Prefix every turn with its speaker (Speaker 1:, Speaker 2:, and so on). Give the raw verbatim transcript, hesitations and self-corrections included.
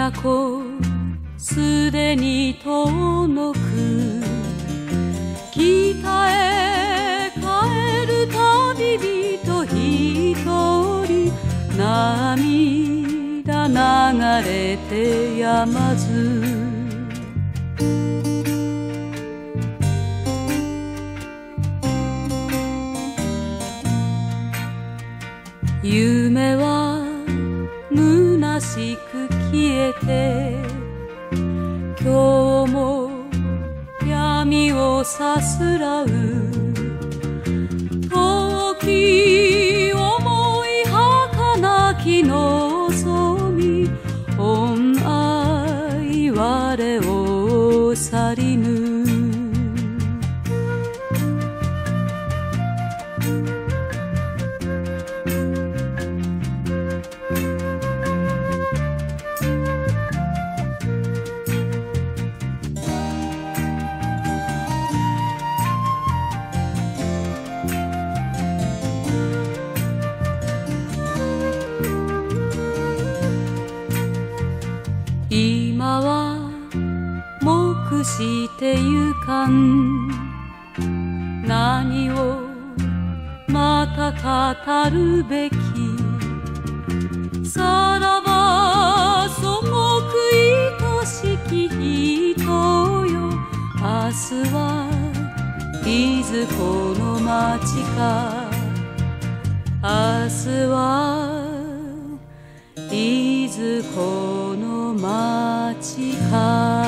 Speaker 1: 都すでに遠のく北へ帰る旅人一人涙流れてやまず夢は虚しく消えて今日も闇をさすらう遠き思い儚き望み恩愛我を去りぬ今は黙してゆかん何をまた語るべきさらば祖国愛しき人よ明日はいずこの町か明日はいずこの町か